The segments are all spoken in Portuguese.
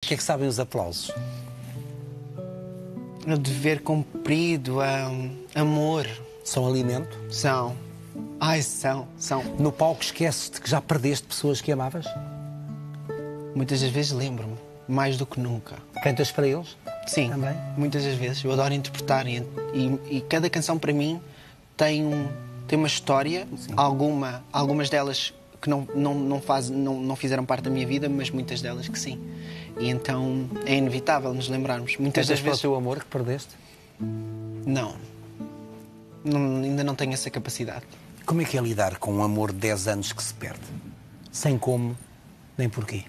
que é que sabem os aplausos? O dever cumprido, amor. São alimento? São. Ai, são. No palco esqueces-te que já perdeste pessoas que amavas? Muitas das vezes lembro-me, mais do que nunca. Cantas para eles? Sim, Também? muitas das vezes. Eu adoro interpretar e cada canção para mim tem uma história. Algumas delas que não fizeram parte da minha vida, mas muitas delas que sim. E então é inevitável nos lembrarmos. Muitas das Cantas para o vezes... teu amor que perdeste? Não, ainda não tenho essa capacidade. Como é que é lidar com um amor de 10 anos que se perde? Sem como, nem porquê?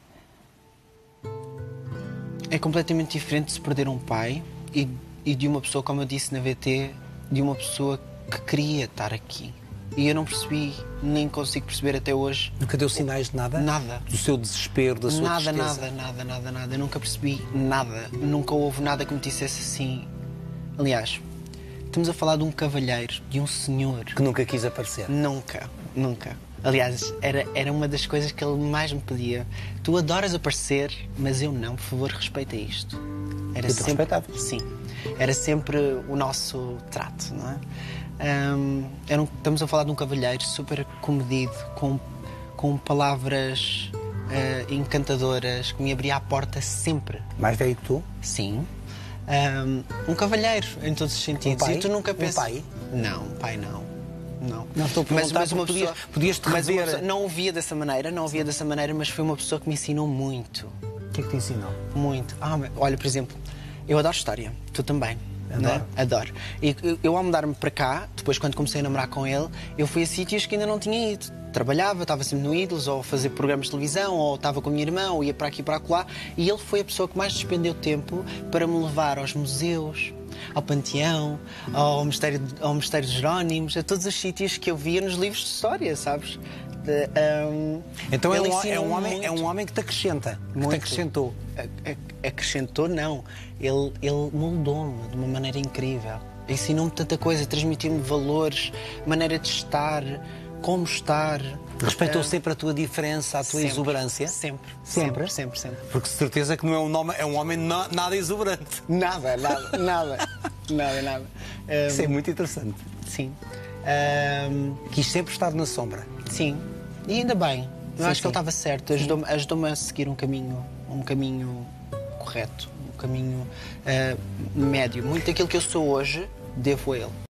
É completamente diferente de se perder um pai e de uma pessoa, como eu disse na VT, de uma pessoa que queria estar aqui. E eu não percebi, nem consigo perceber até hoje. Nunca deu sinais de nada? Nada. Do seu desespero, da sua tristeza? Nada. Eu nunca percebi nada. Nunca houve nada que me dissesse assim. Aliás, estamos a falar de um cavalheiro, de um senhor. Que nunca quis aparecer? Nunca. Aliás, era uma das coisas que ele mais me pedia. Tu adoras aparecer, mas eu não. Por favor, respeita isto. Era E tu respeitavas? Sim. Era sempre o nosso trato, não é? Estamos a falar de um cavalheiro super comedido, com palavras encantadoras, que me abria a porta sempre. Mais velho que tu? Sim. Um cavalheiro, em todos os sentidos. pai? E tu nunca pensas... Um pai? Não, pai não. Não estou a perguntar, mas uma pessoa, podias-te mas uma rever... pessoa, não o via dessa maneira, mas foi uma pessoa que me ensinou muito. O que é que te ensinou? Muito. Olha, por exemplo, eu adoro história. Tu também. Adoro. Não é? Adoro. E eu, ao mudar-me para cá, depois quando comecei a namorar com ele, eu fui a sítios que ainda não tinha ido. Trabalhava, estava sempre no Ídolos, ou a fazer programas de televisão, ou estava com a minha irmã, ou ia para aqui e para acolá. E ele foi a pessoa que mais despendeu tempo para me levar aos museus, ao Panteão, ao Mistério de Jerónimos, a todos os sítios que eu via nos livros de história, sabes? Então é um homem que te acrescenta, que muito. te acrescentou. Acrescentou, não. Ele moldou-me de uma maneira incrível. Ensinou-me tanta coisa, transmitiu-me valores, maneira de estar, como estar. Respeitou sempre a tua diferença, a tua exuberância? Sempre. Porque de certeza que não é um homem nada exuberante. Nada. Isso é muito interessante. Sim. Quis sempre estar na sombra. Sim. E ainda bem. Eu acho que ele estava certo. Ajudou-me a seguir um caminho correto, um caminho médio. Muito daquilo que eu sou hoje, devo a ele.